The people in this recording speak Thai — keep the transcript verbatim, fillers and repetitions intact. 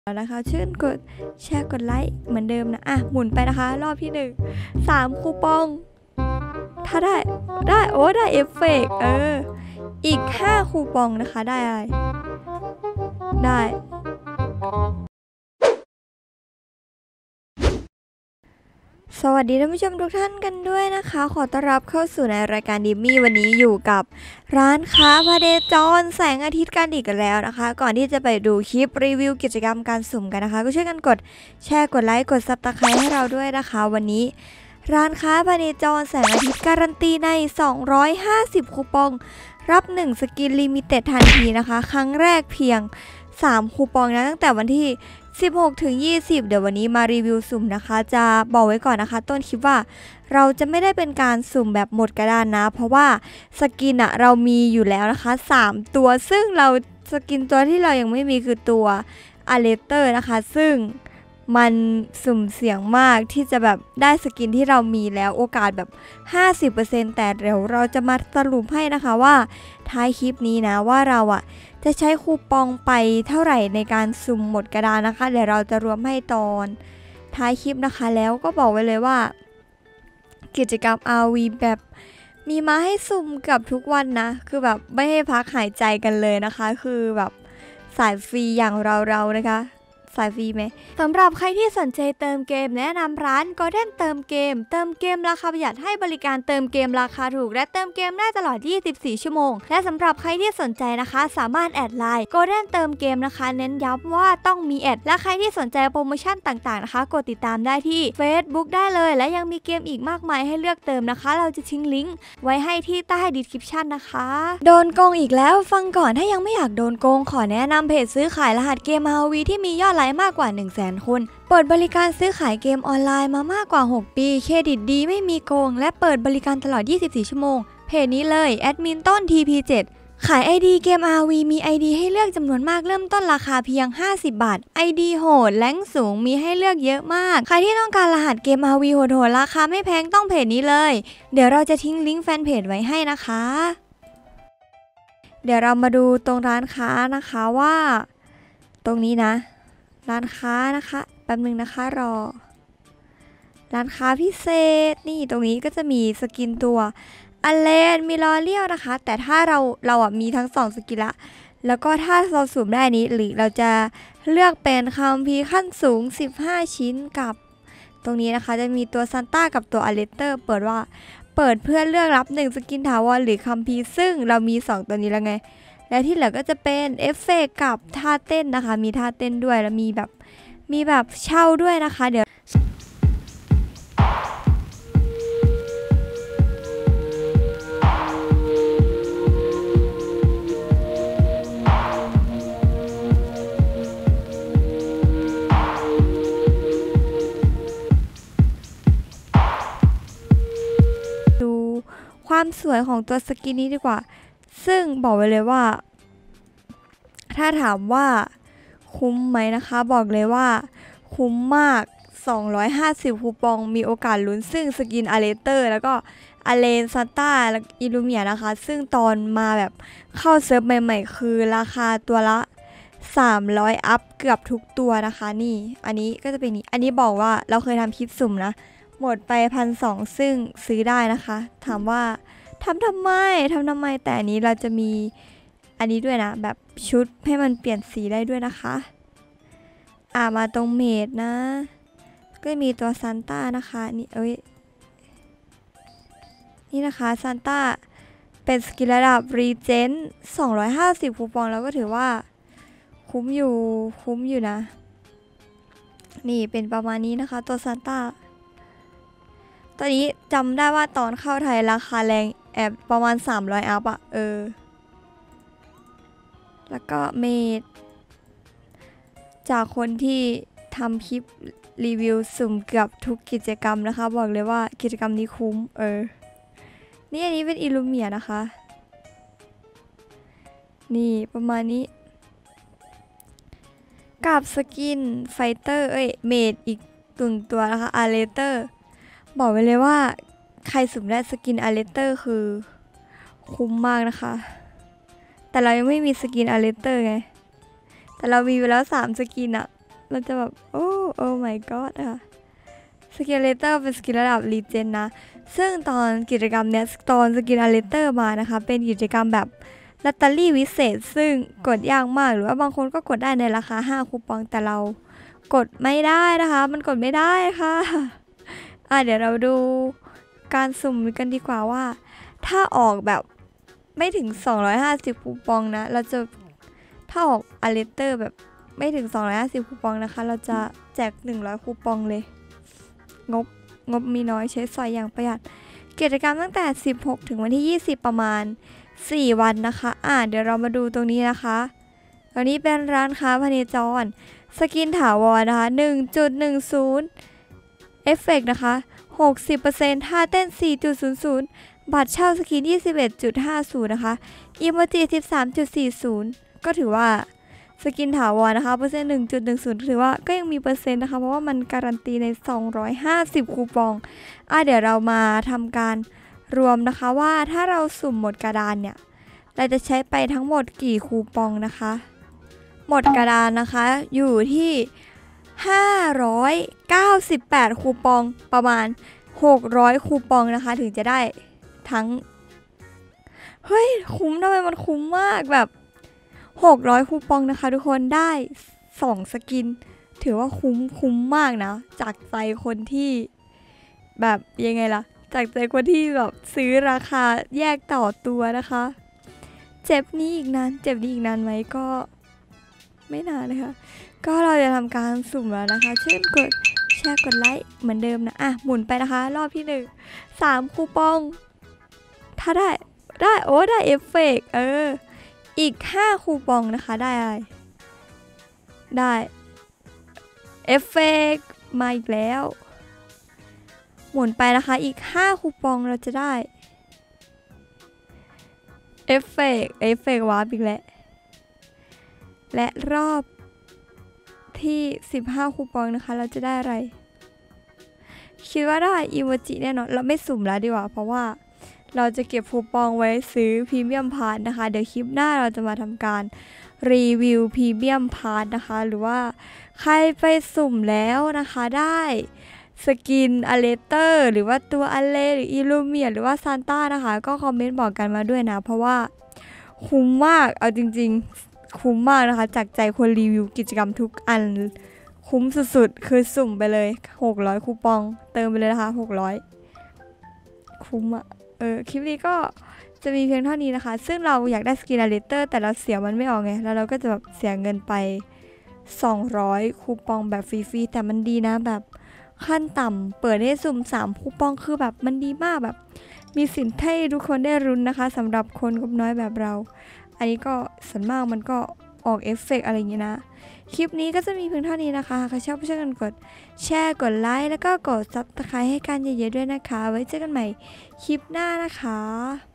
นะคะชื่นกดแชร์กดไลค์เหมือนเดิมนะอ่ะหมุนไปนะคะรอบที่หนึ่งสามคูปองถ้าได้ได้โอ้ได้เอฟเฟกต์เอออีกห้าคูปองนะคะได้อะไรได้สวัสดีท่านผู้ชมทุกท่านกันด้วยนะคะขอต้อนรับเข้าสู่ในรายการดิมมี่วันนี้อยู่กับร้านค้าพเดจรแสงอาทิตย์กันอีกแล้วนะคะก่อนที่จะไปดูคลิปรีวิวกิจกรรมการสุ่มกันนะคะก็ช่วยกันกดแชร์กดไลค์กดซับสไครต์ให้เราด้วยนะคะวันนี้ร้านค้าพเดจรแสงอาทิตย์การันตีในสองร้อยห้าสิบคูปองรับหนึ่งสกินลิมิเต็ดทันทีนะคะครั้งแรกเพียงสามคูปองนะตั้งแต่วันที่สิบหกถึงยี่สิบเดี๋ยววันนี้มารีวิวสุ่มนะคะจะบอกไว้ก่อนนะคะต้นคลิปว่าเราจะไม่ได้เป็นการสุ่มแบบหมดกระดานนะเพราะว่าสกินอะเรามีอยู่แล้วนะคะสามตัวซึ่งเราสกินตัวที่เรายังไม่มีคือตัวอาเลเตอร์นะคะซึ่งมันสุ่มเสี่ยงมากที่จะแบบได้สกินที่เรามีแล้วโอกาสแบบ ห้าสิบเปอร์เซ็นต์ แต่เดี๋ยวเราจะมาสรุปให้นะคะว่าท้ายคลิปนี้นะว่าเราอะจะใช้คูปองไปเท่าไหร่ในการสุ่มหมดกระดานนะคะเดี๋ยวเราจะรวมให้ตอนท้ายคลิปนะคะแล้วก็บอกไว้เลยว่ากิจกรรม อาร์ วี แบบมีมาให้สุ่มกับทุกวันนะคือแบบไม่ให้พักหายใจกันเลยนะคะคือแบบสายฟรีอย่างเราๆนะคะสายฟรีไหมสำหรับใครที่สนใจเติมเกมแนะนำร้าน Golden เติมเกมเติมเกมราคาประหยัดให้บริการเติมเกมราคาถูกและเติมเกมได้ตลอดยี่สิบสี่ชั่วโมงและสำหรับใครที่สนใจนะคะสามารถแอดไลน์ Golden เติมเกมนะคะเน้นย้ำว่าต้องมีแอดและใครที่สนใจโปรโมชั่นต่างๆนะคะกดติดตามได้ที่ Facebook ได้เลยและยังมีเกมอีกมากมายให้เลือกเติมนะคะเราจะทิ้งลิงก์ไว้ให้ที่ใต้ description นะคะโดนโกงอีกแล้วฟังก่อนถ้ายังไม่อยากโดนโกงขอแนะนำเพจซื้อขายรหัสเกม อาร์ วี ที่มียอดไลค์มากกว่า หนึ่งแสน คนเปิดบริการซื้อขายเกมออนไลน์มามากกว่าหกปีเครดิตดีไม่มีโกงและเปิดบริการตลอดยี่สิบสี่ชั่วโมงเพจนี้เลยแอดมินต้น ที พี เจ็ด ขาย ไอ ดี เกม อาร์ วี มี ไอ ดี ให้เลือกจำนวนมากเริ่มต้นราคาเพียงห้าสิบบาท ไอ ดี โหดแรงสูงมีให้เลือกเยอะมากใครที่ต้องการรหัสเกม อาร์ วี โหดๆราคาไม่แพงต้องเพจนี้เลยเดี๋ยวเราจะทิ้งลิงก์แฟนเพจไว้ให้นะคะเดี๋ยวเรามาดูตรงร้านค้านะคะว่าตรงนี้นะร้านค้านะคะแป๊บนึงนะคะรอร้านค้าพิเศษนี่ตรงนี้ก็จะมีสกินตัวอเลนมีลอเลียวนะคะแต่ถ้าเราเราอ่ะมีทั้งสองสกินละแล้วก็ถ้าเราสุ่มได้นี้หรือเราจะเลือกเป็นคัมภีร์ขั้นสูงสิบห้าชิ้นกับตรงนี้นะคะจะมีตัวซันต้ากับตัวอเลเตอร์เปิดว่าเปิดเพื่อเลือกรับหนึ่งสกินถาวรหรือคัมภีร์ซึ่งเรามีสองตัวนี้แล้วไงและที่เหลือก็จะเป็นเอฟเฟกต์กับท่าเต้นนะคะมีท่าเต้นด้วยแล้วมีแบบมีแบบเช่าด้วยนะคะเดี๋ยวดูความสวยของตัวสกินนี้ดีกว่าซึ่งบอกไว้เลยว่าถ้าถามว่าคุ้มไหมนะคะบอกเลยว่าคุ้มมากสองร้อยห้าสิบคูปองมีโอกาสลุ้นซึ่งสกินอาเลเตอร์แล้วก็อเลนซันต้าและอิลูเมียนะคะซึ่งตอนมาแบบเข้าเซิร์ฟใหม่ๆคือราคาตัวละสามร้อยอัพเกือบทุกตัวนะคะนี่อันนี้ก็จะเป็นนี้อันนี้บอกว่าเราเคยทำคลิปสุ่มนะหมดไปพันสองซึ่งซื้อได้นะคะถามว่าทำทำไมทำทำไมแต่อันนี้เราจะมีอันนี้ด้วยนะแบบชุดให้มันเปลี่ยนสีได้ด้วยนะคะอ่ามาตรงเมดนะก็มีตัวซันต้านะคะนี่เอ้ยนี่นะคะซันต้าเป็นสกิลระดับรีเจนสองร้อยห้าสิบคูปองแล้วก็ถือว่าคุ้มอยู่คุ้มอยู่นะนี่เป็นประมาณนี้นะคะตัวซันต้าตอนนี้จำได้ว่าตอนเข้าไทยราคาแรงแอบประมาณสามร้อยอัพอะเออแล้วก็เมดจากคนที่ทำคลิปรีวิวสุ่มเกือบทุกกิจกรรมนะคะบอกเลยว่ากิจกรรมนี้คุ้มเออนี่อันนี้เป็นอิลูเมียนะคะนี่ประมาณนี้กับสกินไฟเตอร์เอ้ยเมดอีกตุ่นตัวนะคะอาเลเตอร์บอกไว้เลยว่าใครสุ่มได้สกินอาเลเตอร์คือคุ้มมากนะคะแต่เรายังไม่มีสกินอาเลเตอร์ไงแต่เรามีไปแล้วสามสกินอะเราจะแบบโอ้โอ้ my god ค่ะสกินเลเตอร์เป็นสกินระดับรีเจนนะซึ่งตอนกิจกรรมเนี้ยตอนสกินเลเตอร์มานะคะเป็นกิจกรรมแบบลอตเตอรี่วิเศษซึ่งกดยากมากหรือว่าบางคนก็กดได้ในราคาห้าคูปองแต่เรากดไม่ได้นะคะมันกดไม่ได้ค่ะอ่ะเดี๋ยวเราดูการสุ่มกันดีกว่าว่าถ้าออกแบบไม่ถึงสองร้อยห้าสิบคูปองนะเราจะถ้าออกอเลเตอร์แบบไม่ถึงสองร้อยห้าสิบคูปองนะคะเราจะแจกหนึ่งร้อยคูปองเลยงบงบมีน้อยใช้สอยอย่างประหยัดกิจกรรมตั้งแต่สิบหกถึงวันที่ยี่สิบประมาณสี่วันนะคะอ่าเดี๋ยวเรามาดูตรงนี้นะคะตรงนี้เป็นร้านค้าพเนจรสกินถาวรนะคะ หนึ่งจุดหนึ่งศูนย์ เอฟเฟกต์นะคะ หกสิบเปอร์เซ็นต์ ท่าเต้น สี่จุดศูนย์ศูนย์ บัตรเช่าสกิน ยี่สิบเอ็ดจุดห้าศูนย์ นะคะอีโมจิ สิบสามจุดสี่ศูนย์ ก็ถือว่าสกินถาวรนะคะเปอร์เซ็นต์ หนึ่งจุดหนึ่งศูนย์ ถือว่าก็ยังมีเปอร์เซ็นต์นะคะเพราะว่ามันการันตีในสองร้อยห้าสิบคูปองอ่ะเดี๋ยวเรามาทำการรวมนะคะว่าถ้าเราสุ่มหมดกระดานเนี่ยเราจะใช้ไปทั้งหมดกี่คูปองนะคะหมดกระดานนะคะอยู่ที่ห้าร้อยเก้าสิบแปดคูปองประมาณหกร้อยคูปองนะคะถึงจะได้ทั้งเฮ้ยคุ้มทำไมมันคุ้มมากแบบหกร้อยคูปองนะคะทุกคนได้สองสกินถือว่าคุ้มคุ้มมากนะจากใจคนที่แบบยังไงล่ะจากใจคนที่แบบซื้อราคาแยกต่อตัวนะคะเจ็บนี้อีกนานเจ็บนี้อีกนานไหมก็ไม่นานนะคะก็เราจะทำการสุ่มแล้วนะคะเช่นกดแชร์กดไลค์เหมือนเดิมนะอ่ะหมุนไปนะคะรอบที่หนึ่งสามคูปองถ้าได้ได้โอ้ได้เอฟเฟกต์เอออีกห้าคูปองนะคะได้อะไรได้เอฟเฟกต์มาอีกแล้วหมุนไปนะคะอีกห้าคูปองเราจะได้เอฟเฟกต์เอฟเฟกต์วาร์ปอีกแล้วและรอบที่สิบห้าคูปองนะคะเราจะได้อะไรคิดว่าได้อีโมจิแน่นอนเราไม่สุ่มแล้วดีกว่าเพราะว่าเราจะเก็บคูปองไว้ซื้อพรีเมียมพาร์ทนะคะเดี๋ยวคลิปหน้าเราจะมาทำการรีวิวพรีเมียมพาร์ทนะคะหรือว่าใครไปสุ่มแล้วนะคะได้สกินอเลเตอร์หรือว่าตัวอเลหรืออิลูเมียหรือว่าซานต้านะคะก็คอมเมนต์บอกกันมาด้วยนะเพราะว่าคุ้มมากเอาจริงๆคุ้มมากนะคะจากใจคนรีวิวกิจกรรมทุกอันคุ้มสุดๆคือสุ่มไปเลยหกร้อยคูปองเติมไปเลยนะคะหกร้อยคุ้มอะเออคลิปนี้ก็จะมีเพียงเท่านี้นะคะซึ่งเราอยากได้สกินอเลเตอร์แต่เราเสียมันไม่ออกไงแล้วเราก็จะแบบเสียเงินไปสองร้อยคูปองแบบฟรีๆแต่มันดีนะแบบขั้นต่ำเปิดให้สุ่มสามคูปองคือแบบมันดีมากแบบมีสิทธิ์ให้ทุกคนได้รุ้นนะคะสำหรับคนงบน้อยแบบเราอันนี้ก็ส่วนมากมันก็ออกเอฟเฟกต์อะไรอย่างนี้นะคลิปนี้ก็จะมีเพียงเท่านี้นะคะใครชอบช่วยกันกดแชร์กดไลค์แล้วก็กดซับสไครบ์ให้กันเยอะๆด้วยนะคะไว้เจอกันใหม่คลิปหน้านะคะ